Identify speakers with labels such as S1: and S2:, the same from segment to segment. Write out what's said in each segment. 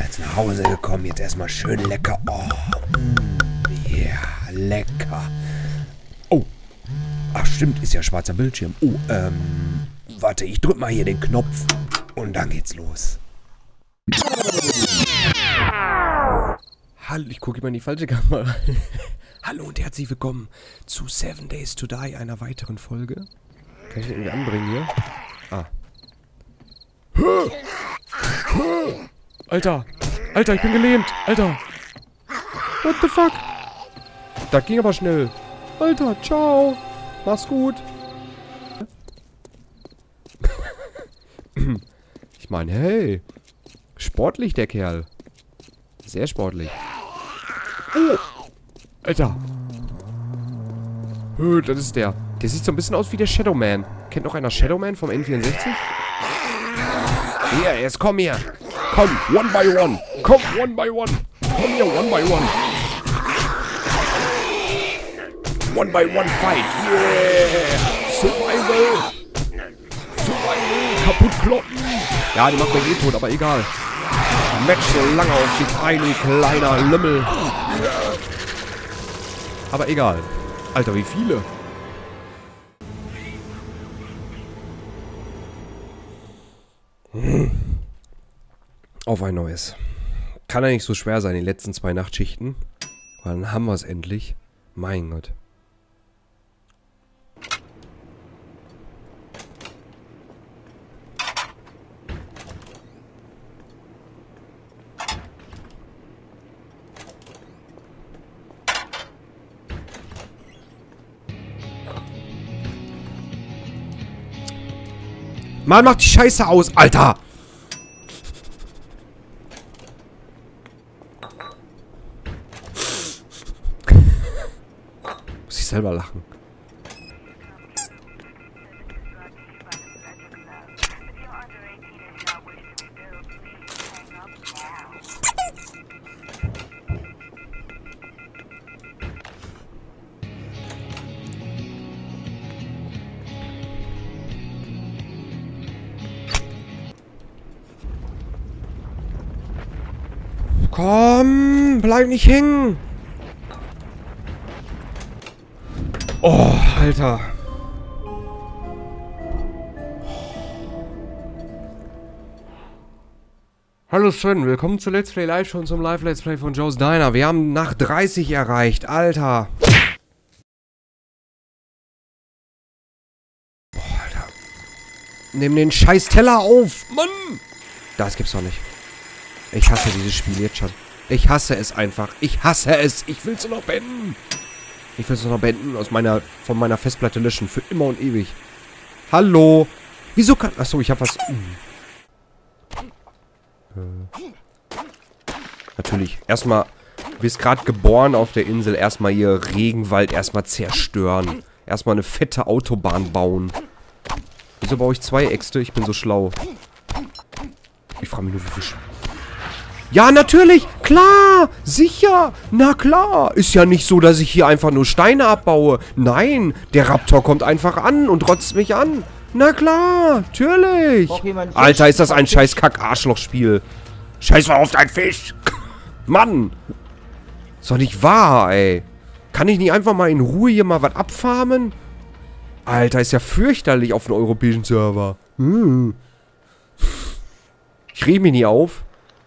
S1: jetzt nach Hause gekommen. Jetzt erstmal schön lecker. Oh, ja, lecker. Oh. Ach, stimmt, ist ja schwarzer Bildschirm. Oh, warte, ich drück mal hier den Knopf. Und dann geht's los. Hallo, ich gucke immer in die falsche Kamera. Hallo und herzlich willkommen zu 7 Days to Die, einer weiteren Folge. Kann ich den irgendwie anbringen hier? Ah. Alter! Alter, ich bin gelähmt! Alter! What the fuck? Das ging aber schnell. Alter, ciao! Mach's gut! Ich meine, hey! Sportlich, der Kerl. Sehr sportlich. Oh! Alter! Das ist der. Der sieht so ein bisschen aus wie der Shadow Man. Kennt noch einer Shadow Man vom N64? Hier, jetzt komm hier. Komm, one by one. Komm, one by one. Komm hier, one by one. One by one fight. Yeah. Survival. Survival. Kaputt kloppen. Ja, die macht mich eh tot, aber egal. Match so lange auf dich ein, du kleiner Lümmel. Aber egal. Alter, wie viele? Auf ein neues. Kann ja nicht so schwer sein, die letzten 2 Nachtschichten. Weil dann haben wir es endlich. Mein Gott. Mann, mach die Scheiße aus, Alter! Muss ich selber lachen. Komm, bleib nicht hängen. Oh, Alter. Hallo Sven, willkommen zu Let's Play Live, schon zum Live-Let's Play von Joe's Diner. Wir haben nach 30 erreicht, Alter. Boah, Alter. Nimm den scheiß Teller auf, Mann. Das gibt's doch nicht. Ich hasse dieses Spiel jetzt schon. Ich hasse es einfach. Ich hasse es. Ich will es nur noch beenden. Ich will es nur noch beenden von meiner Festplatte löschen. Für immer und ewig. Hallo. Wieso kann... Achso, ich habe was... Natürlich. Erstmal... Du bist gerade geboren auf der Insel. Erstmal ihr Regenwald erstmal zerstören. Erstmal eine fette Autobahn bauen. Wieso baue ich 2 Äxte? Ich bin so schlau. Ich frage mich nur, wie viel... Ja, natürlich! Klar! Sicher! Na klar! Ist ja nicht so, dass ich hier einfach nur Steine abbaue. Nein! Der Raptor kommt einfach an und rotzt mich an. Na klar! Natürlich! Alter, ist das ein scheiß Kack-Arschloch-Spiel. Scheiß mal auf deinen Fisch! Mann! Ist doch nicht wahr, ey. Kann ich nicht einfach mal in Ruhe hier mal was abfarmen? Alter, ist ja fürchterlich auf einem europäischen Server. Ich reg mich nie auf.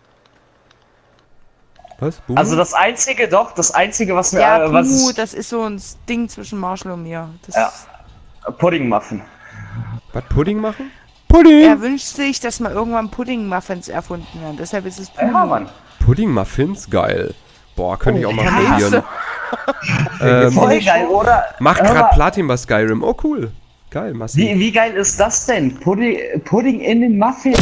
S1: Was? Buh?
S2: Also das einzige, was mir...
S3: Ja, das ist so ein Ding zwischen Marshall und mir. Das
S2: ja, Pudding-Muffin.
S1: Was, Pudding machen? Pudding!
S3: Er wünscht sich, dass mal irgendwann Pudding-Muffins erfunden werden. Deshalb ist es Pudding.
S2: Ja, Mann.
S1: Pudding-Muffins? Geil. Boah, könnte ich auch mal probieren.
S2: Voll geil, oder?
S1: Macht gerade Platin bei Skyrim. Oh, cool. Geil, massiv.
S2: Wie geil ist das denn? Pudding in den Muffin.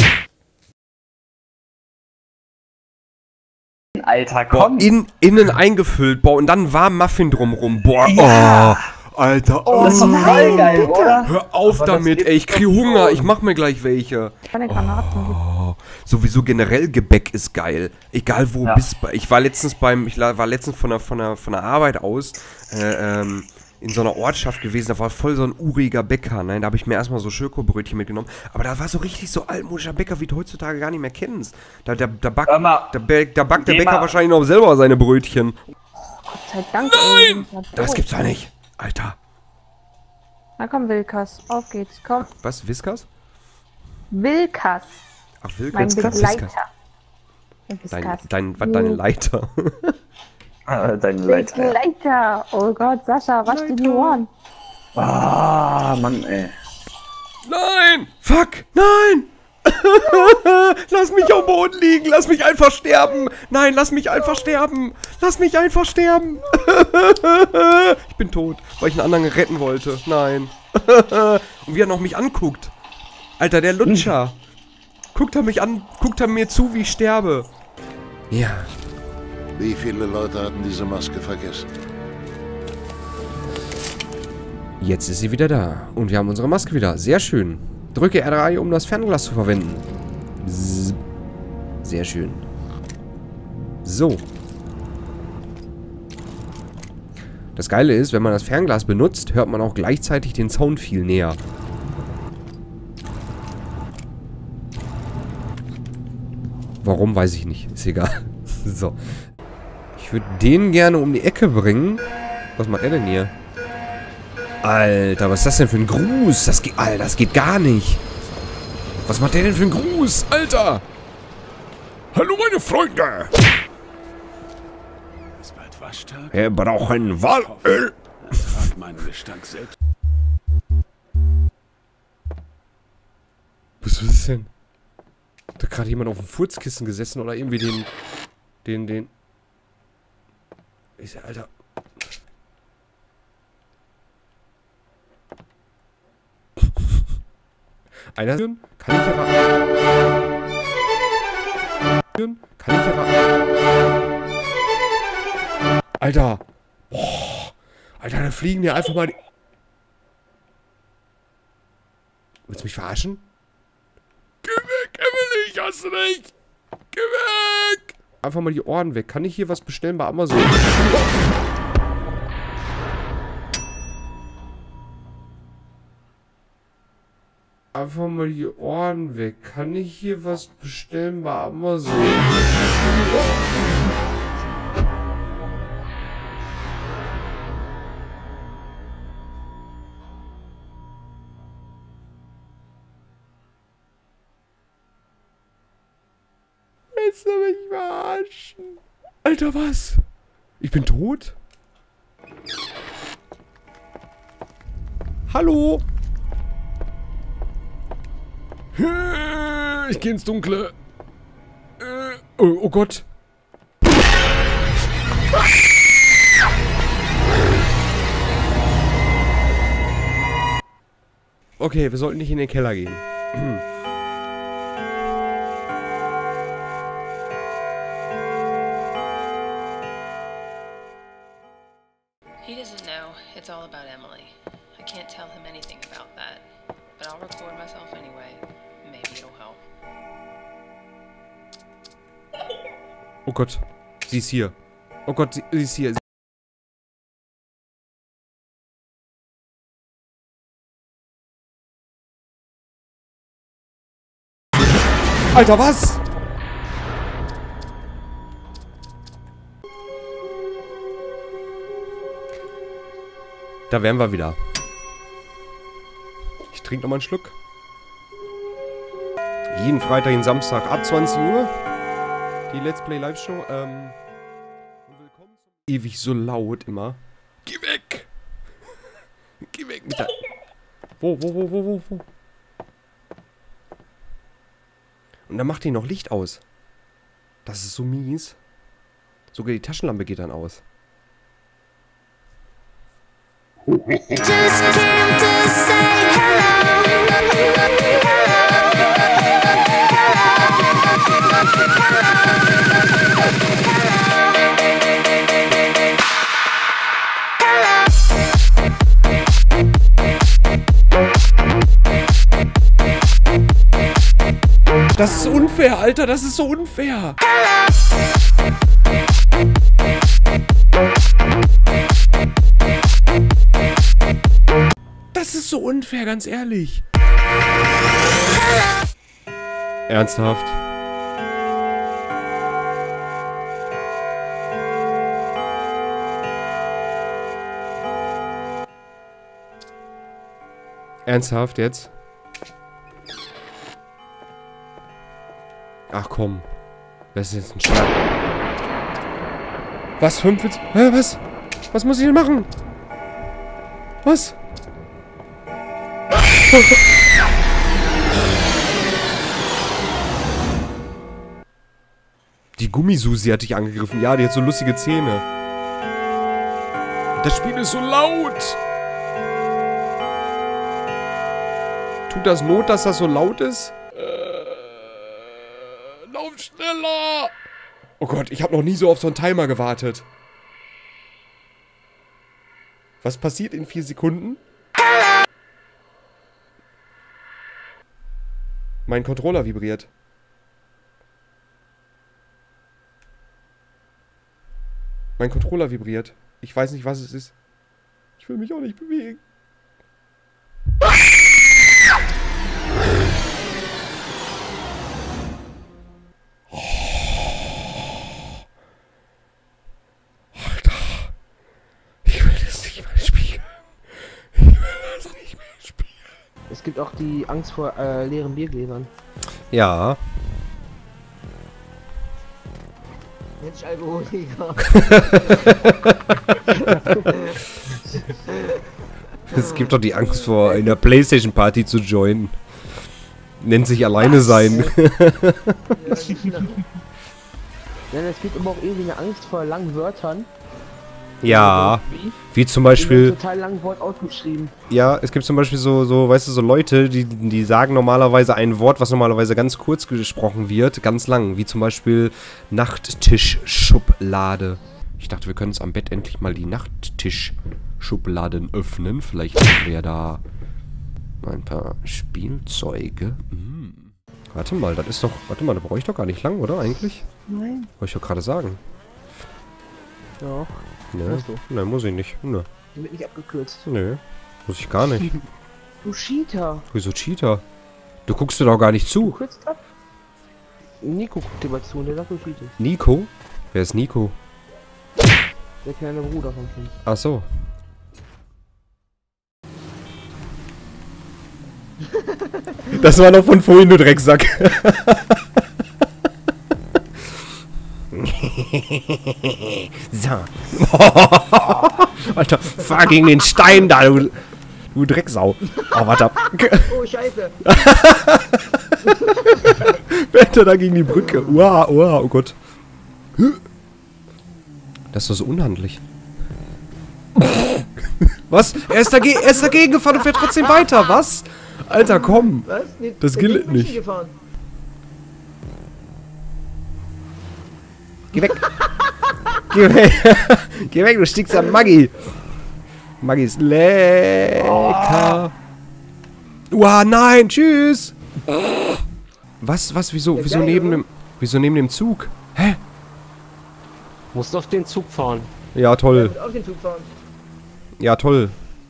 S2: Alter, komm.
S1: Boah, innen eingefüllt, boah, und dann warm Muffin drumrum, boah,
S2: ja.
S1: Oh, Alter, oh,
S2: das ist doch voll geil, oder?
S1: Hör auf damit, ey, ich krieg Hunger, ich mach mir gleich welche.
S3: Keine Granaten.
S1: Oh, sowieso generell Gebäck ist geil, egal wo du bist, ich war letztens von der Arbeit aus, in so einer Ortschaft gewesen, da war voll so ein uriger Bäcker, ne? Da habe ich mir erstmal so Schökobrötchen mitgenommen. Aber da war so richtig so altmodischer Bäcker, wie du heutzutage gar nicht mehr kennst. Da backt der Bäcker wahrscheinlich noch selber seine Brötchen.
S4: Gott sei Dank.
S1: Nein! Das gibt's doch nicht. Alter.
S4: Na komm, Wilkas. Auf geht's. Komm.
S1: Was? Whiskas?
S4: Wilkas.
S1: Ach, Wilkas.
S4: Mein Begleiter.
S1: Deine Leiter.
S2: Deine Leiter.
S4: Begleiter. Oh Gott, Sascha, wasch dir die Ohren.
S2: Ah, Mann, ey.
S1: Nein! Fuck! Nein! Lass mich am Boden liegen! Lass mich einfach sterben! Nein, lass mich einfach sterben! Lass mich einfach sterben! Ich bin tot, weil ich einen anderen retten wollte. Nein. Und wie er noch mich anguckt. Alter, der Lutscher. Guckt er mich an, guckt er mir zu, wie ich sterbe. Ja.
S5: Wie viele Leute hatten diese Maske vergessen?
S1: Jetzt ist sie wieder da. Und wir haben unsere Maske wieder. Sehr schön. Drücke R3, um das Fernglas zu verwenden. Bzzz. Sehr schön. So. Das Geile ist, wenn man das Fernglas benutzt, hört man auch gleichzeitig den Sound viel näher. Warum, weiß ich nicht. Ist egal. So. Ich würde den gerne um die Ecke bringen. Was macht er denn hier? Alter, was ist das denn für ein Gruß? Alter, das geht gar nicht. Was macht der denn für ein Gruß? Alter! Hallo, meine Freunde!
S6: Ist bald Waschtag?
S1: Wir brauchen Walöl.
S6: Ertrag meinen Gestank selbst.
S1: Was ist das denn? Hat da gerade jemand auf dem Furzkissen gesessen oder irgendwie den... Ist der, Alter... Einer... Kann ich hier Alter! Boah! Alter, da fliegen dir einfach mal die... Willst du mich verarschen? Geh weg, Emily, ich hasse dich! Geh weg! Einfach mal die Ohren weg. Kann ich hier was bestellen bei Amazon? Einfach mal die Ohren weg. Kann ich hier was bestellen bei Amazon? Willst du mich verarschen? Alter, was? Ich bin tot? Hallo? Ich geh ins Dunkle. Oh Gott. Okay, wir sollten nicht in den Keller gehen.
S7: He doesn't know it's all about Emily. I can't tell him anything about that, but I'll record myself anyway. Maybe it'll help.
S1: Oh Gott, sie ist hier. Oh Gott, sie ist hier. Alter, was? Da wären wir wieder. Ich trinke nochmal einen Schluck. Jeden Freitag, jeden Samstag ab 20 Uhr. Die Let's Play Live Show. Und willkommen zum... Ewig so laut immer. Geh weg! Geh weg mit der... Wo? Und dann macht die noch Licht aus. Das ist so mies. Sogar die Taschenlampe geht dann aus.
S8: Just came to say
S1: Das ist unfair, Alter, das ist so unfair.
S8: hello.
S1: unfair, ganz ehrlich. Ernsthaft? Ernsthaft jetzt? Ach komm. Das ist jetzt ein Schlag. Was? 45? Hä, was? Was muss ich denn machen? Was? Die Gummisusi hat dich angegriffen. Ja, die hat so lustige Zähne. Das Spiel ist so laut. Tut das Not, dass das so laut ist? Lauf schneller! Oh Gott, ich habe noch nie so auf so einen Timer gewartet. Was passiert in 4 Sekunden? Mein Controller vibriert. Mein Controller vibriert. Ich weiß nicht, was es ist. Ich will mich auch nicht bewegen. Alter. Ich will das nicht mehr spielen. Ich will das nicht mehr spielen.
S9: Es gibt auch die Angst vor leeren Biergläsern.
S1: Ja.
S9: Mensch, Alkoholiker.
S1: Es gibt doch die Angst vor einer Playstation-Party zu joinen. Nennt sich alleine sein.
S9: Ja, es gibt aber auch irgendwie eine Angst vor langen Wörtern.
S1: Ja. Wie zum
S9: Die
S1: Beispiel...
S9: werden total lang Wort ausgeschrieben.
S1: Ja, es gibt zum Beispiel so, weißt du, so Leute, die sagen normalerweise ein Wort, was normalerweise ganz kurz gesprochen wird, ganz lang. Wie zum Beispiel Nachttischschublade. Ich dachte, wir können uns am Bett endlich mal die Nachttischschubladen öffnen. Vielleicht haben wir da ein paar Spielzeuge. Warte mal, das ist doch... Warte mal, da brauche ich doch gar nicht lang, oder eigentlich?
S9: Nein.
S1: Wollte ich doch gerade sagen.
S9: Ja.
S1: Ne, ne, muss ich nicht. Ne,
S9: Wird nicht abgekürzt.
S1: nö. Muss ich gar nicht.
S9: Du Cheater.
S1: Wieso Cheater? Du guckst dir doch gar nicht
S9: Du
S1: zu.
S9: kürzt ab. Nico guckt dir mal zu und der sagt, du cheatest.
S1: Nico? Wer ist Nico?
S9: Der kleine Bruder von Kind.
S1: Ach so. Das war noch von vorhin, du Drecksack. So. Alter, fahr gegen den Stein da, du Drecksau. Oh, warte ab.
S9: Oh, scheiße.
S1: Wetter da gegen die Brücke. Uah, uah, oh Gott. Das ist doch so unhandlich. Was? Er ist dagegen gefahren und fährt trotzdem weiter. Was? Alter, komm.
S9: Was? Nee,
S1: Das
S9: der
S1: gilt
S9: Ding ist
S1: nicht.
S9: gefahren.
S1: Geh weg. Geh weg. Geh weg, du stinkst an Maggi. Maggi ist lecker. Uah, nein, tschüss. Was, wieso neben dem Zug? Hä?
S10: Musst auf den Zug fahren.
S1: Ja, toll.
S9: Mit auf den Zug fahren.
S1: Ja, toll.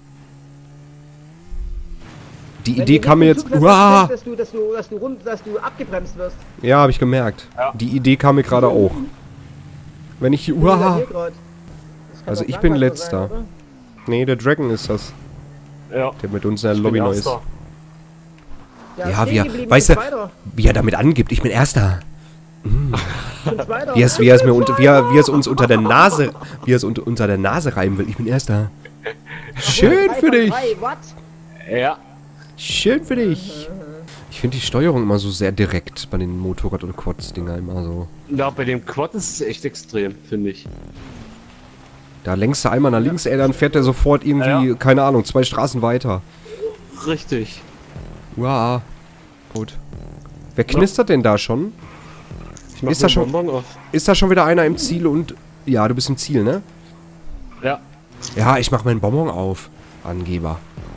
S1: Die
S9: Wenn
S1: Idee
S9: du
S1: kam mir
S9: nicht
S1: jetzt...
S9: im Zug
S1: Uah.
S9: fährst, dass du abgebremst wirst.
S1: Ja, habe ich gemerkt.
S10: Ja.
S1: Die Idee kam mir gerade auch. Wenn ich... Uah.
S9: Hier grad. Das kann
S1: Also
S9: doch
S1: ich bin
S9: Langweiler
S1: letzter.
S9: sein, oder?
S1: Nee, der Dragon ist das.
S10: Ja.
S1: Der mit uns in der
S10: Ich
S1: Lobby
S10: bin
S1: neu ist.
S10: Erster.
S1: Ja,
S9: stehen geblieben,
S1: weißt
S9: bin
S1: du,
S9: Zweiter.
S1: wie er damit angibt. Ich bin Erster.
S9: Bin Zweiter.
S1: Wie er es uns unter der Nase... Wie er es unter der Nase reiben will. Ich bin Erster. Schön
S9: Drei
S1: für
S9: von
S1: dich.
S9: drei, what?
S10: Ja.
S1: Schön für dich. Ich finde die Steuerung immer so sehr direkt bei den Motorrad- und Quads-Dinger immer so.
S10: Ja, bei dem Quad ist es echt extrem, finde ich.
S1: Da lenkst du einmal nach links, ey, dann fährt er sofort irgendwie,
S10: Ja.
S1: keine Ahnung, 2 Straßen weiter.
S10: Richtig.
S1: Wow. Gut. Wer knistert denn da schon?
S10: Ich mach
S1: Ist da
S10: mir
S1: schon-
S10: Bonbon auf.
S1: Ist da schon wieder einer im Ziel und... Ja, du bist im Ziel, ne?
S10: Ja.
S1: Ja, ich mach meinen Bonbon auf. Angeber.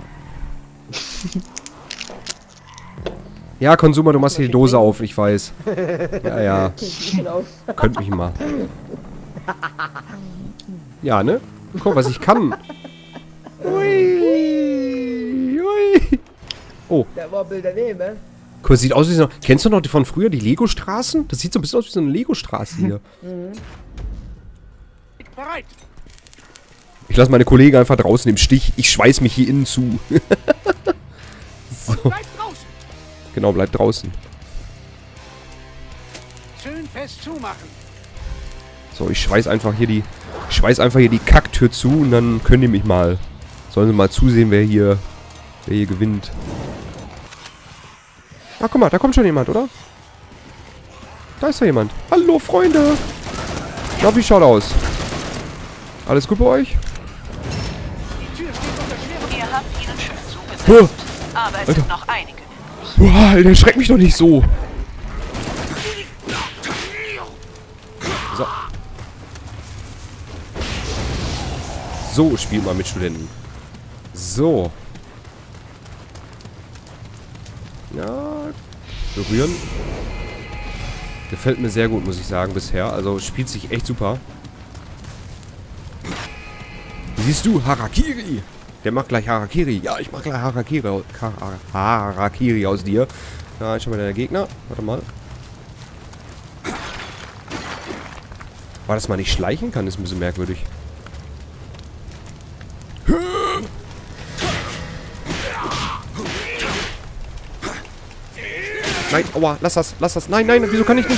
S1: Ja, Konsumer, du machst hier die Dose auf, ich weiß. Ja, ja. Könnt mich mal. Ja, ne? Guck, was ich kann. Ui. Ui. Oh.
S9: Der war Bild daneben.
S1: Guck, das sieht aus wie so... Kennst du noch die von früher, die Lego-Straßen? Das sieht so ein bisschen aus wie so eine Lego-Straße hier.
S6: Bereit.
S1: Ich lasse meine Kollegen einfach draußen im Stich. Ich schweiß mich hier innen zu. So.
S6: Bleib draußen.
S1: Genau, bleibt draußen.
S6: Schön fest zumachen.
S1: So, ich schweiß einfach hier die Kacktür zu und dann können die mich mal. Sollen sie mal zusehen, wer hier gewinnt. Ah, guck mal, da kommt schon jemand, oder? Da ist ja jemand. Hallo, Freunde. Na, wie schaut aus? Alles gut bei euch?
S11: Ihr habt ihnen schön zugesetzt. Aber es sind noch einige.
S1: Boah, der schreckt mich doch nicht so. So. So spielt man mit Studenten. So. Ja. Berühren. Gefällt mir sehr gut, muss ich sagen, bisher. Also spielt sich echt super. Siehst du, Harakiri. Der macht gleich Harakiri. Ja, ich mach gleich Harakiri aus dir. Ja, schon mal der Gegner. Warte mal. War das mal nicht schleichen kann, ist ein bisschen merkwürdig. Nein, aua, lass das. Nein, wieso kann ich nicht?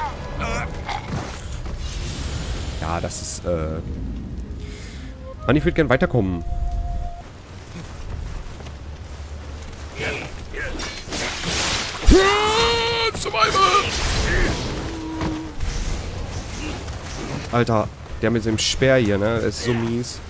S1: Ja, das ist, Mann, ich würde gern weiterkommen. Alter, der mit dem Speer hier, ne? Ist so mies.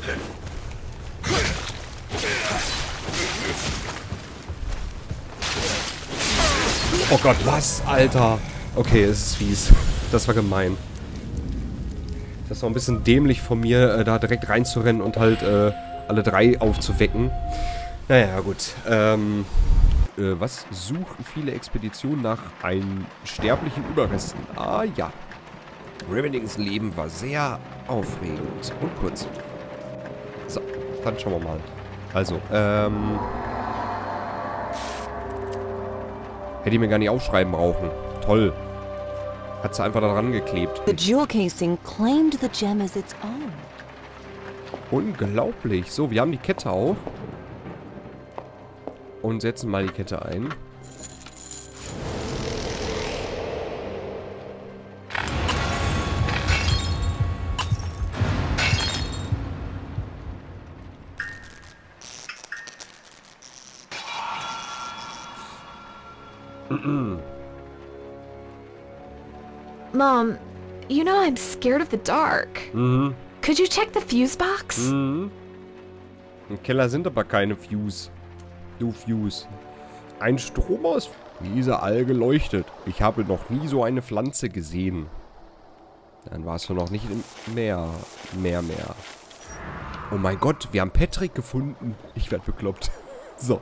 S1: Oh Gott, was? Alter. Okay, es ist fies. Das war gemein. Das war ein bisschen dämlich von mir, da direkt reinzurennen und halt alle drei aufzuwecken. Naja, gut. Was? Suchen viele Expeditionen nach einem sterblichen Überresten. Ah, ja. Revenings Leben war sehr aufregend und kurz. So, dann schauen wir mal. Also, hätte ich mir gar nicht aufschreiben brauchen. Toll. Hat sie einfach da dran geklebt.
S12: The jewel casing claimed the gem as its own.
S1: Unglaublich. So, wir haben die Kette auf. Und setzen mal die Kette ein.
S13: Mom, you know I'm scared of the dark. Could you check the fuse box?
S1: Im Keller sind aber keine Fuse. Du Fuse. Ein Strom aus... Diese Alge leuchtet. Ich habe noch nie so eine Pflanze gesehen. Dann warst du noch nicht im Meer. Meer. Oh mein Gott, wir haben Patrick gefunden. Ich werde bekloppt. So.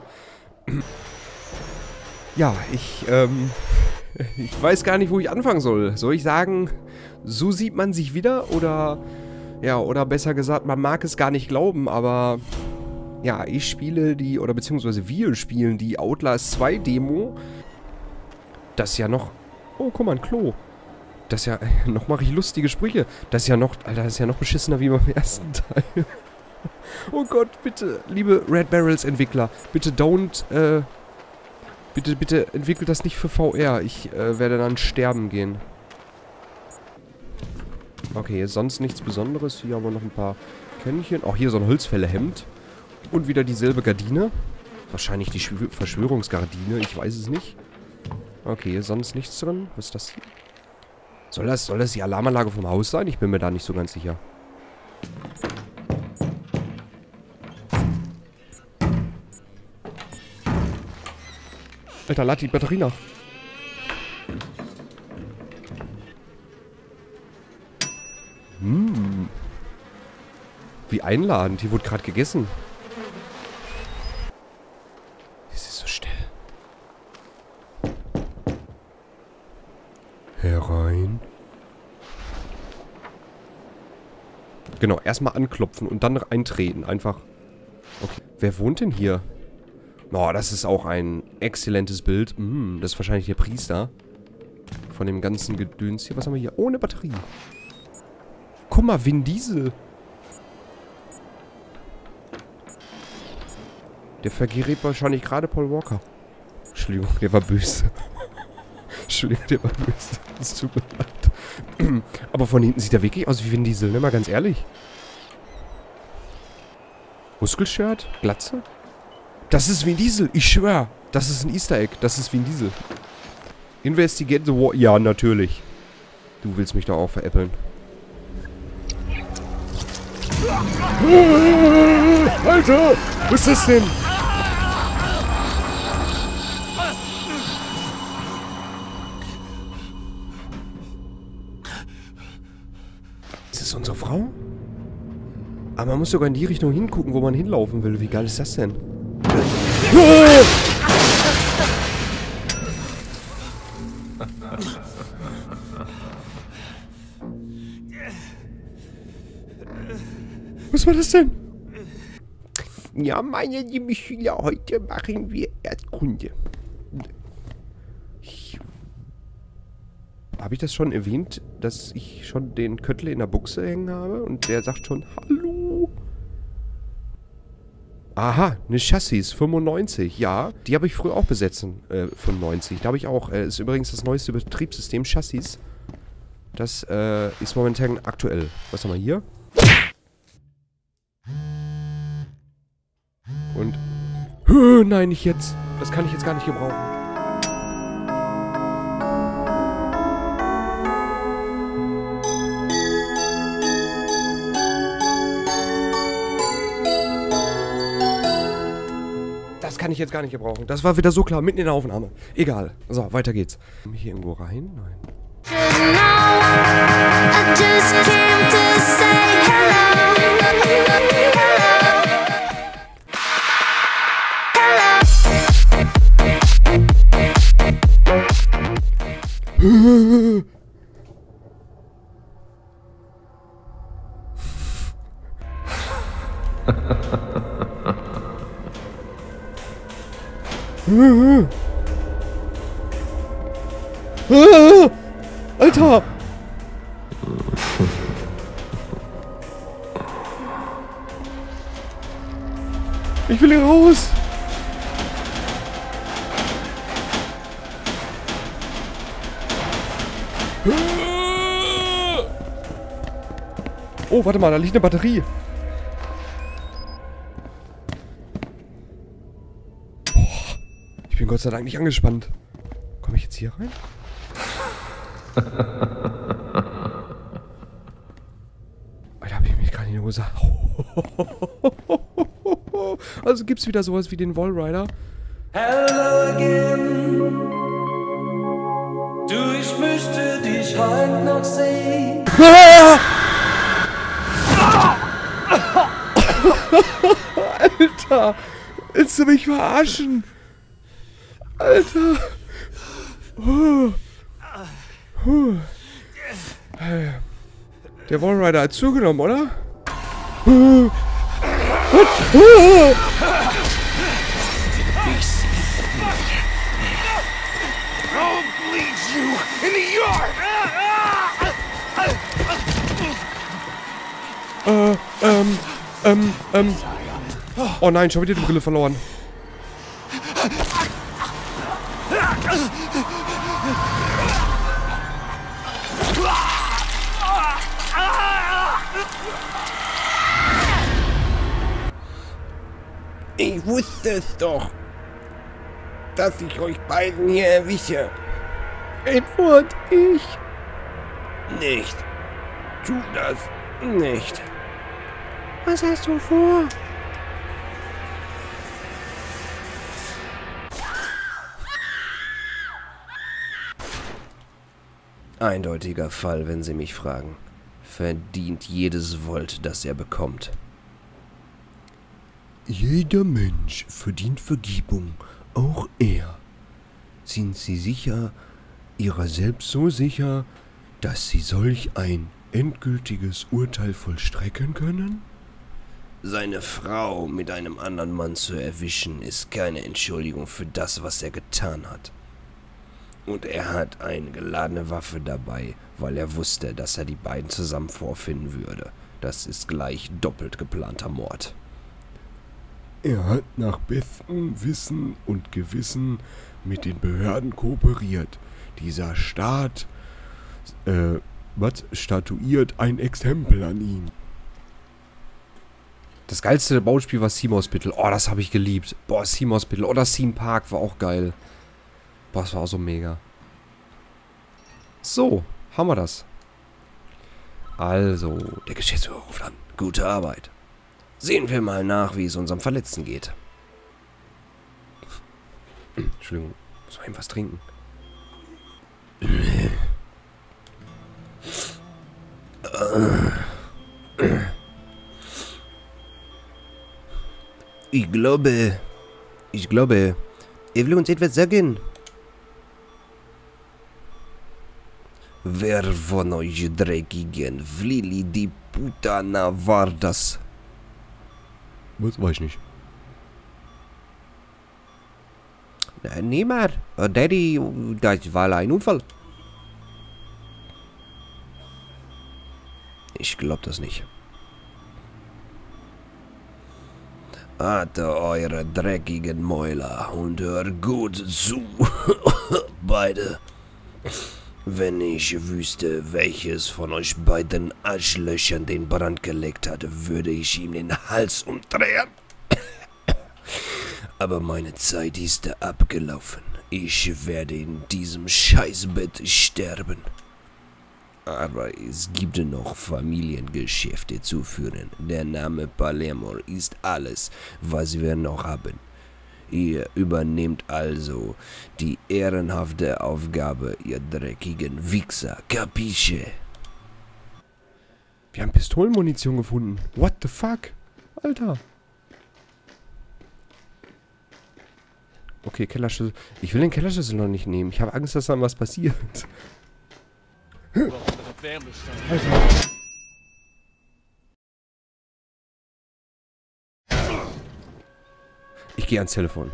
S1: Ja, ich weiß gar nicht, wo ich anfangen soll. Soll ich sagen, so sieht man sich wieder? Oder, ja, oder besser gesagt, man mag es gar nicht glauben, aber, ja, ich spiele die, oder beziehungsweise wir spielen die Outlast 2 Demo. Das ist ja noch, oh, guck mal, ein Klo. Das ist ja, noch mache ich lustige Sprüche. Das ist ja noch, Alter, das ist ja noch beschissener wie beim ersten Teil. Oh Gott, bitte, liebe Red Barrels Entwickler, bitte don't, Bitte entwickelt das nicht für VR. Ich werde dann sterben gehen. Okay, sonst nichts Besonderes. Hier haben wir noch ein paar Kännchen. Auch hier so ein Holzfällerhemd. Und wieder dieselbe Gardine. Wahrscheinlich die Verschwörungsgardine. Ich weiß es nicht. Okay, sonst nichts drin. Was ist das hier? Soll das die Alarmanlage vom Haus sein? Ich bin mir da nicht so ganz sicher. Alter, lad die Batterie nach. Wie einladend. Hier wurde gerade gegessen. Es ist so still. Herein. Genau, erstmal anklopfen und dann eintreten. Einfach. Okay. Wer wohnt denn hier? Oh, das ist auch ein exzellentes Bild. Das ist wahrscheinlich der Priester. Von dem ganzen Gedöns hier. Was haben wir hier? Ohne Batterie. Guck mal, Vin Diesel. Der vergerät wahrscheinlich gerade Paul Walker. Entschuldigung, der war böse. Entschuldigung, der war böse. Das tut mir leid. Aber von hinten sieht er wirklich aus wie Vin Diesel, ne? Mal ganz ehrlich. Muskelshirt? Glatze? Das ist Vin Diesel, ich schwör. Das ist ein Easter Egg. Das ist Vin Diesel. Investigate the War. Ja, natürlich. Du willst mich doch auch veräppeln. Alter! Was ist das denn? Ist das unsere Frau? Aber man muss sogar in die Richtung hingucken, wo man hinlaufen will. Wie geil ist das denn? Was war das denn? Ja, meine lieben Schüler, heute machen wir Erdkunde. Habe ich das schon erwähnt, dass ich schon den Köttel in der Buchse hängen habe? Und der sagt schon, hallo. Aha, eine Chassis, 95, ja. Die habe ich früher auch besetzen, 95. Da habe ich auch, ist übrigens das neueste Betriebssystem, Chassis. Das ist momentan aktuell. Was haben wir hier? Und... nein, nicht jetzt. Das kann ich jetzt gar nicht gebrauchen. Das kann ich jetzt gar nicht gebrauchen. Das war wieder so klar, mitten in der Aufnahme. Egal. So, weiter geht's. Komm ich hier irgendwo rein? Nein. Alter! Ich will hier raus! Oh, warte mal, da liegt eine Batterie. Boah, ich bin Gott sei Dank nicht angespannt. Komme ich jetzt hier rein? Alter, hab ich mich gerade in die Hose. Also gibt's wieder sowas wie den Wallrider.
S14: Hello again. Du, ich möchte dich heute noch sehen.
S1: Alter, willst du mich verarschen? Alter. Der Wallrider hat zugenommen, oder? Oh nein, schon wieder die Brille verloren. Ich wusste es doch, dass ich euch beiden hier erwische. Edward, ich nicht. Tu das nicht. Was hast du vor? Eindeutiger Fall, wenn Sie mich fragen. Verdient jedes Volt, das er bekommt. Jeder Mensch verdient Vergebung, auch er. Sind Sie sicher, Ihrer selbst so sicher, dass Sie solch ein endgültiges Urteil vollstrecken können? Seine Frau mit einem anderen Mann zu erwischen, ist keine Entschuldigung für das, was er getan hat. Und er hat eine geladene Waffe dabei, weil er wusste, dass er die beiden zusammen vorfinden würde. Das ist gleich doppelt geplanter Mord.
S15: Er hat nach bestem Wissen und Gewissen mit den Behörden kooperiert. Dieser Staat, statuiert ein Exempel an ihn.
S1: Das geilste Bauspiel war Theme Hospital. Oh, das habe ich geliebt. Boah, Theme Hospital. Oder Theme Park war auch geil. Boah, das war auch so mega. So, haben wir das. Also, der Geschäftsführer ruft an. Gute Arbeit. Sehen wir mal nach, wie es unserem Verletzten geht. Entschuldigung, muss man eben was trinken. Ich glaube, er will uns etwas sagen. Wer von euch dreckigen Flili die Putana war das?
S15: Was weiß ich nicht.
S1: Niemand. Daddy, das war ein Unfall. Ich glaub das nicht. Hatte eure dreckigen Mäuler und hört gut zu. Beide. Wenn ich wüsste, welches von euch beiden Arschlöchern den Brand gelegt hat, würde ich ihm den Hals umdrehen. Aber meine Zeit ist abgelaufen. Ich werde in diesem Scheißbett sterben. Aber es gibt noch Familiengeschäfte zu führen. Der Name Palermo ist alles, was wir noch haben. Ihr übernehmt also die ehrenhafte Aufgabe, ihr dreckigen Wichser. Capisce?
S15: Wir haben Pistolenmunition gefunden. What the fuck? Alter.
S1: Okay, Kellerschlüssel. Ich will den Kellerschlüssel noch nicht nehmen. Ich habe Angst, dass dann was passiert.
S15: Alter.
S1: Ich gehe ans Telefon.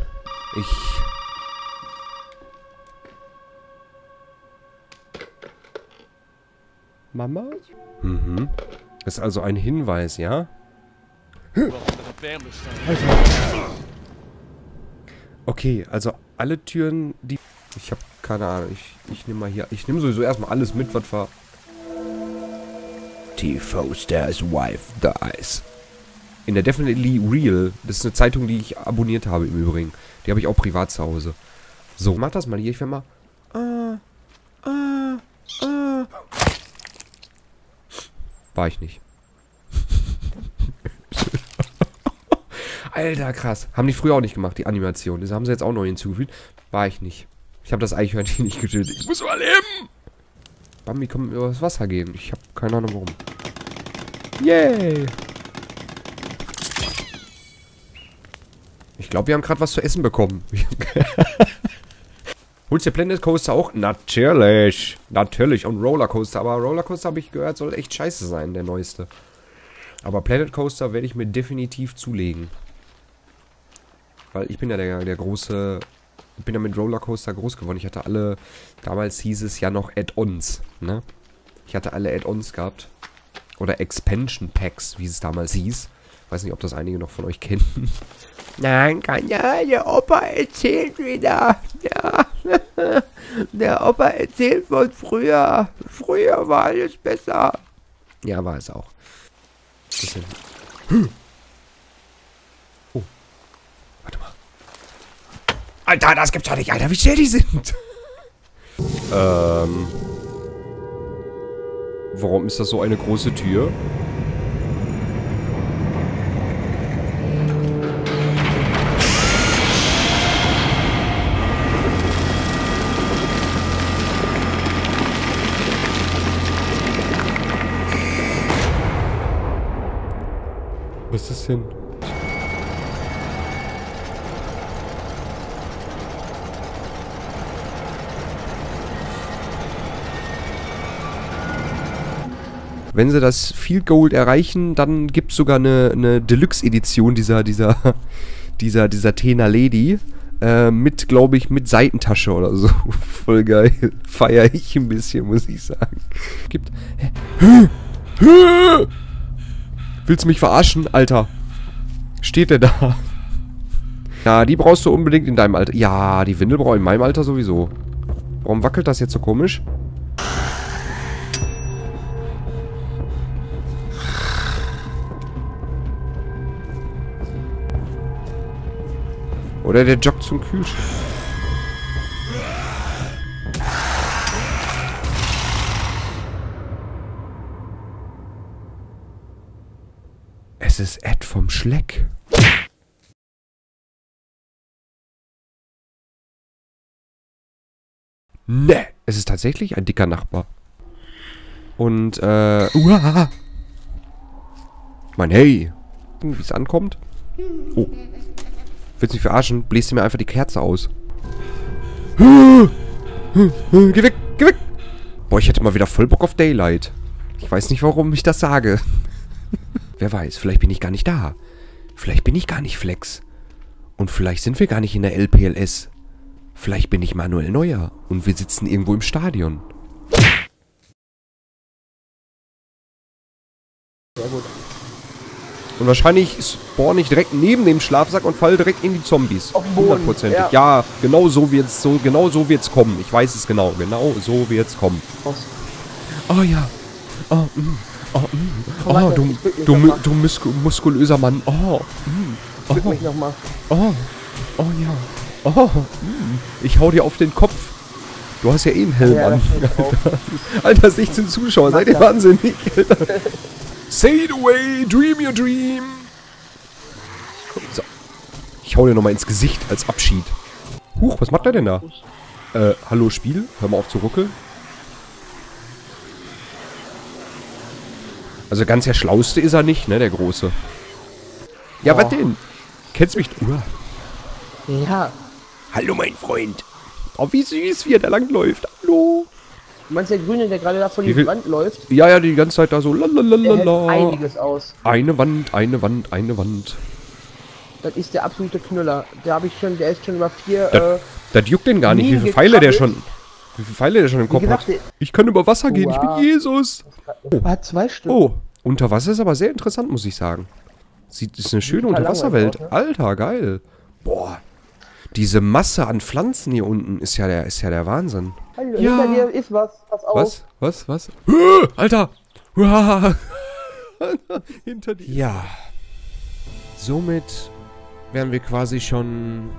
S15: Mama?
S1: Mhm. Das ist also ein Hinweis, ja? Okay, also alle Türen, die... Ich habe keine Ahnung. Ich nehme mal hier... Ich nehme sowieso erstmal alles mit, was war... TV Stars Wife Dies. In der Definitely Real. Das ist eine Zeitung, die ich abonniert habe im Übrigen. Die habe ich auch privat zu Hause. So, mach das mal hier. Ich werde mal... War ich nicht. Alter, krass. Haben die früher auch nicht gemacht, die Animation. Das haben sie jetzt auch neu hinzugefügt. War ich nicht. Ich habe das Eichhörnchen nicht getötet. Ich muss überleben! Bambi kommt mir übers Wasser gehen. Ich habe keine Ahnung warum. Yay! Ich glaube, wir haben gerade was zu essen bekommen. Holst du Planet Coaster auch? Natürlich. Natürlich. Und Rollercoaster. Aber Rollercoaster, habe ich gehört, soll echt scheiße sein, der neueste. Aber Planet Coaster werde ich mir definitiv zulegen. Weil ich bin ja der große... Ich bin ja mit Rollercoaster groß geworden. Ich hatte alle... Damals hieß es ja noch Add-ons, ne? Ich hatte alle Add-ons gehabt. Oder Expansion Packs, wie es damals hieß. Weiß nicht, ob das einige noch von euch kennen. Nein, ja, der Opa erzählt wieder. Ja. Der Opa erzählt von früher. Früher war alles besser. Ja, war es auch. Oh. Warte mal. Alter, das gibt's doch nicht, Alter, wie schnell die sind. Warum ist das so eine große Tür? Was ist das denn? Wenn sie das Field Goal erreichen, dann gibt es sogar eine Deluxe-Edition dieser Tena Lady. Mit, glaube ich, mit Seitentasche oder so. Voll geil. Feier ich ein bisschen, muss ich sagen. Gibt. Willst du mich verarschen, Alter? Steht der da? Ja, die brauchst du unbedingt in deinem Alter. Ja, die Windel brauche ich in meinem Alter sowieso. Warum wackelt das jetzt so komisch? Oder der joggt zum Kühlschrank. Es ist Ed vom Schleck. Ne, es ist tatsächlich ein dicker Nachbar. Und, uah. Mein, hey. Wie es ankommt. Oh. Willst du mich verarschen? Bläst dir mir einfach die Kerze aus. Geh weg, geh weg. Boah, ich hätte mal wieder voll Bock auf Daylight. Ich weiß nicht, warum ich das sage. Wer weiß, vielleicht bin ich gar nicht da. Vielleicht bin ich gar nicht Flex. Und vielleicht sind wir gar nicht in der LPLS. Vielleicht bin ich Manuel Neuer und wir sitzen irgendwo im Stadion. Sehr gut. Und wahrscheinlich spawn ich direkt neben dem Schlafsack und falle direkt in die Zombies. Hundertprozentig. Ja. Ja, genau so wird's kommen. Ich weiß es genau. Genau so wird's kommen. Oh ja. Du muskulöser Mann.
S9: Drück mich nochmal.
S1: Ja. Ich hau dir auf den Kopf. Du hast ja eh einen Helm an. Alter, 16 Zuschauer. Seid ihr wahnsinnig, Alter. Say it away, dream your dream. So. Ich hau dir nochmal ins Gesicht als Abschied. Huch, was macht er denn da? Hallo Spiel? Hör mal auf zu ruckeln. Also ganz der Schlauste ist er nicht, ne, der Große. Ja, was denn? Kennst du mich?
S9: Ja.
S1: Hallo, mein Freund. Oh, wie süß, wie er da langläuft. Hallo.
S9: Du meinst der Grüne, der gerade da vor die Wand läuft?
S1: Ja, die ganze Zeit da so lalalala.
S9: Der hält einiges aus.
S1: Eine Wand, eine Wand, eine Wand.
S9: Das ist der absolute Knüller. Der ist schon über 4,
S1: das juckt den gar nicht, wie viele Pfeile der schon im Kopf hat. Ich kann über Wasser gehen, ich bin Jesus.
S9: Hat 2 Stück.
S1: Oh, unter Wasser ist aber sehr interessant, muss ich sagen. Ist eine schöne Unterwasserwelt. Ne? Alter, geil. Boah. Diese Masse an Pflanzen hier unten ist ja der Wahnsinn.
S9: Hallo, hinter dir ist was. Pass auf.
S1: Was? Alter! Hinter dir. Ja. Somit wären wir quasi schon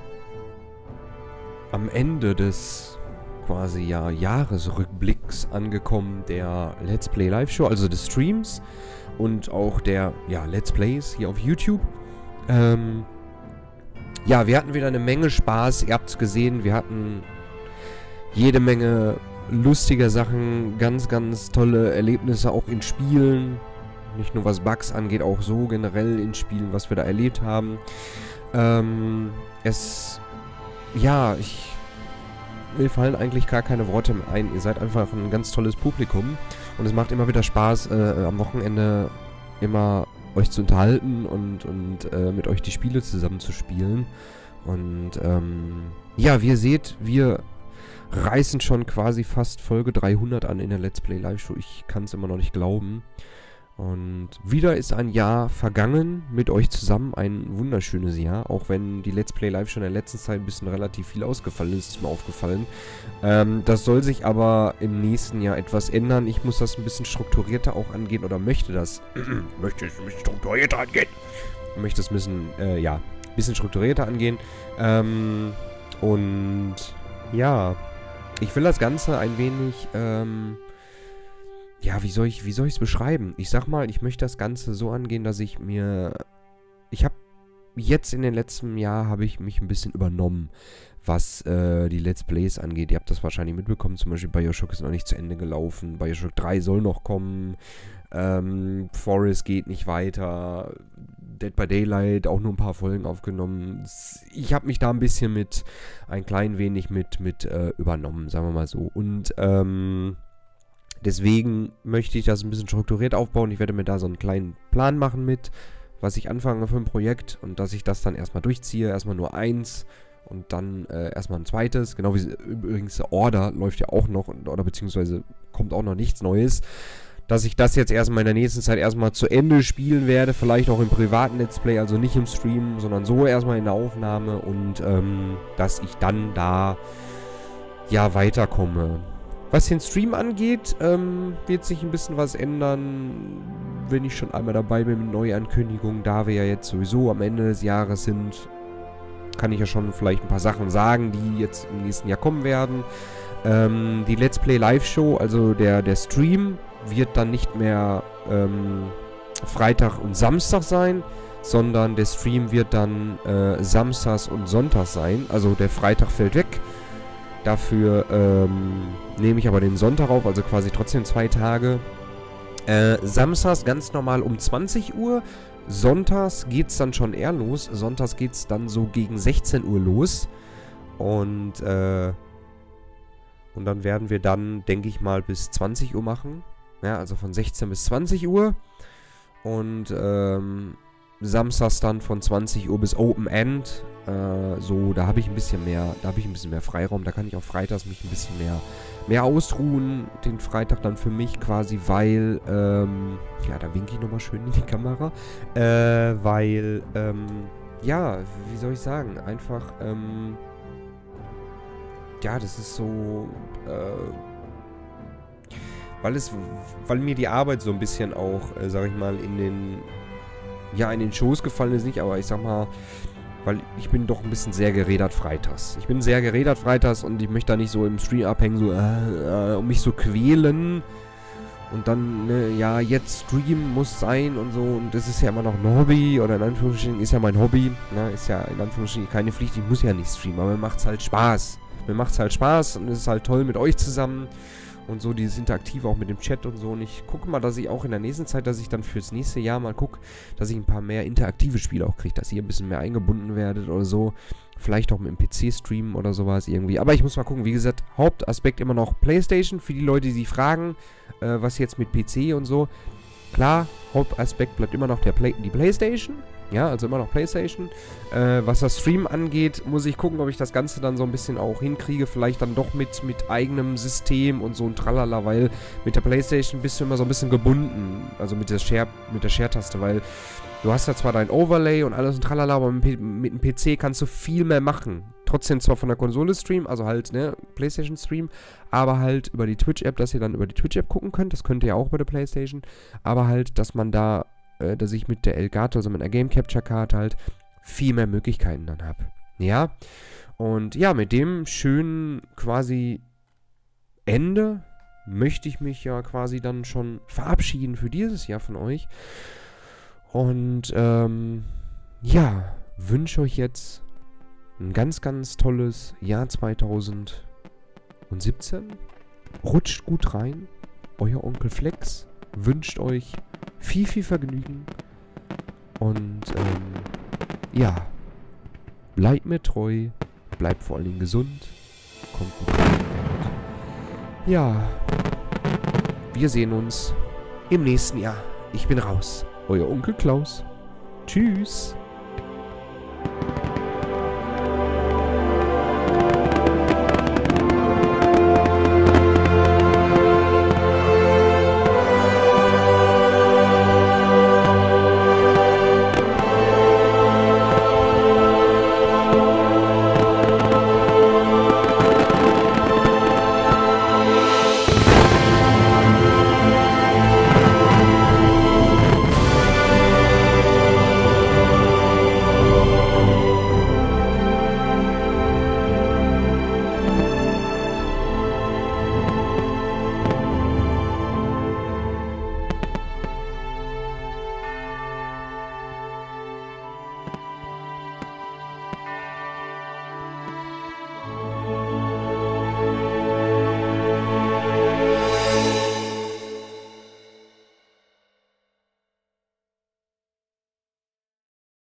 S1: am Ende des quasi Jahresrückblicks angekommen der Let's Play Live Show, also des Streams und auch der Let's Plays hier auf YouTube. Ja, wir hatten wieder eine Menge Spaß, ihr habt es gesehen, wir hatten jede Menge lustiger Sachen, ganz, ganz tolle Erlebnisse auch in Spielen, nicht nur was Bugs angeht, auch so generell in Spielen, was wir da erlebt haben. Mir fallen eigentlich gar keine Worte mehr ein, ihr seid einfach ein ganz tolles Publikum und es macht immer wieder Spaß, am Wochenende immer euch zu unterhalten und mit euch die Spiele zusammen zu spielen. Und ja, wie ihr seht, wir reißen schon quasi fast Folge 300 an in der Let's Play Live Show. Ich kann es immer noch nicht glauben. Und wieder ist ein Jahr vergangen mit euch zusammen. Ein wunderschönes Jahr. Auch wenn die Let's Play Live schon in der letzten Zeit ein bisschen relativ viel ausgefallen ist mir aufgefallen. Das soll sich aber im nächsten Jahr etwas ändern. Ich muss das ein bisschen strukturierter auch angehen oder möchte das. Möchte es ein bisschen strukturierter angehen. Möchte es ein bisschen, ein bisschen strukturierter angehen. Und ja, ich will das Ganze ein wenig, ja, wie soll ich es beschreiben? Ich sag mal, ich möchte das Ganze so angehen, dass ich habe jetzt in den letzten Jahr habe ich mich ein bisschen übernommen, was die Let's Plays angeht. Ihr habt das wahrscheinlich mitbekommen, zum Beispiel BioShock ist noch nicht zu Ende gelaufen, BioShock 3 soll noch kommen, Forest geht nicht weiter, Dead by Daylight auch nur ein paar Folgen aufgenommen. Ich habe mich da ein bisschen ein klein wenig mit übernommen, sagen wir mal so. Und Deswegen möchte ich das ein bisschen strukturiert aufbauen. Ich werde mir da so einen kleinen Plan machen mit, was ich anfange für ein Projekt und dass ich das dann erstmal durchziehe. Erstmal nur eins und dann erstmal ein zweites. Genau wie übrigens Order läuft ja auch noch, oder beziehungsweise kommt auch noch nichts Neues. Dass ich das jetzt erstmal in der nächsten Zeit erstmal zu Ende spielen werde. Vielleicht auch im privaten Let's Play, also nicht im Stream, sondern so erstmal in der Aufnahme. Und dass ich dann da ja weiterkomme. Was den Stream angeht, wird sich ein bisschen was ändern, wenn ich schon einmal dabei bin mit Neuankündigungen. Da wir ja jetzt sowieso am Ende des Jahres sind, kann ich ja schon vielleicht ein paar Sachen sagen, die jetzt im nächsten Jahr kommen werden. Die Let's Play Live Show, also der Stream, wird dann nicht mehr Freitag und Samstag sein, sondern der Stream wird dann Samstags und Sonntags sein. Also der Freitag fällt weg. Dafür nehme ich aber den Sonntag auf, also quasi trotzdem 2 Tage. Samstags ganz normal um 20 Uhr. Sonntags geht es dann schon eher los. Sonntags geht es dann so gegen 16 Uhr los. Und dann werden wir dann, denke ich mal, bis 20 Uhr machen. Ja, also von 16 bis 20 Uhr. Und samstags dann von 20 Uhr bis Open End. So, da habe ich ein bisschen mehr, Freiraum. Da kann ich auch freitags mich ein bisschen mehr ausruhen. Den Freitag dann für mich quasi, weil, ja, da winke ich nochmal schön in die Kamera. Weil, ja, wie soll ich sagen, einfach, ja, das ist so, weil mir die Arbeit so ein bisschen auch, sag ich mal, in den Schoß gefallen ist nicht, aber ich sag mal, weil ich bin doch ein bisschen sehr gerädert freitags. Ich bin sehr gerädert freitags und ich möchte da nicht so im Stream abhängen, so, und mich so quälen. Und dann, ne, ja, jetzt Stream muss sein und so. Und das ist ja immer noch ein Hobby, oder in Anführungsstrichen ist ja mein Hobby. Ne, ist ja in Anführungsstrichen keine Pflicht, ich muss ja nicht streamen, aber mir macht's halt Spaß. Mir macht's halt Spaß und es ist halt toll mit euch zusammen. Und so dieses Interaktive auch mit dem Chat und so. Und ich gucke mal, dass ich auch in der nächsten Zeit, dass ich dann fürs nächste Jahr mal gucke, dass ich ein paar mehr interaktive Spiele auch kriege, dass ihr ein bisschen mehr eingebunden werdet oder so. Vielleicht auch mit dem PC streamen oder sowas irgendwie. Aber ich muss mal gucken, wie gesagt, Hauptaspekt immer noch PlayStation. Für die Leute, die fragen, was jetzt mit PC und so. Klar, Hauptaspekt bleibt immer noch die PlayStation. Ja, also immer noch PlayStation. Was das Stream angeht, muss ich gucken, ob ich das Ganze dann so ein bisschen auch hinkriege. Vielleicht dann doch mit eigenem System und so ein Tralala, weil mit der PlayStation bist du immer so ein bisschen gebunden. Also mit der Share-Taste, weil du hast ja zwar dein Overlay und alles und Tralala, aber mit dem PC kannst du viel mehr machen. Trotzdem zwar von der Konsole streamen, also halt, ne, PlayStation Stream, aber halt über die Twitch-App, dass ihr dann über die Twitch-App gucken könnt. Das könnt ihr ja auch bei der PlayStation. Aber halt, dass man da dass ich mit der Elgato, also mit einer Game Capture Card halt viel mehr Möglichkeiten dann habe. Ja, und ja, mit dem schönen quasi Ende möchte ich mich ja quasi dann schon verabschieden für dieses Jahr von euch. Und ja, wünsche euch jetzt ein ganz, ganz tolles Jahr 2017. Rutscht gut rein. Euer Onkel Flex wünscht euch viel, viel Vergnügen. Und, ja. Bleibt mir treu. Bleibt vor allen Dingen gesund. Kommt gut rein. Und ja. Wir sehen uns im nächsten Jahr. Ich bin raus. Euer Onkel Klaus. Tschüss.